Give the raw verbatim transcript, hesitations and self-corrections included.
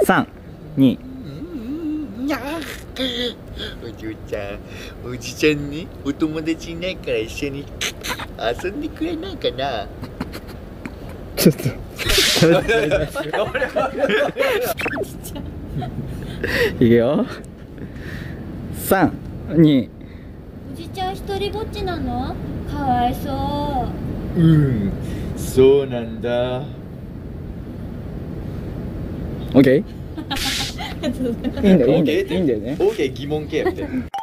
さん、に。 おじちゃん、おじちゃんにお友達いないから一緒に遊んでくれないかな。 ちょっといくよ。さん、に。 おじちゃん一人ぼっちなの？かわいそう。 うん、そうなんだ。 オッケー。いいんだよ、いいんだよ、 オーケーいいんだよね。 オーケー疑問形やって。